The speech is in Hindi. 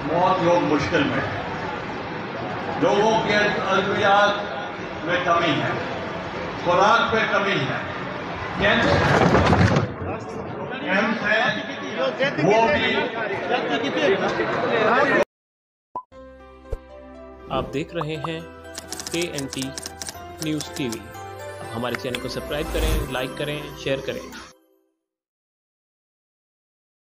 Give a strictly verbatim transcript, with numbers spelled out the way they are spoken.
बहुत लोग मुश्किल में हैं। लोगों के अद्वियात में कमी है, खुराक पे कमी है, कैंप है वो भी। आप देख रहे हैं K N T news TV. हमारे चैनल को सब्सक्राइब करें, लाइक करें, शेयर करें।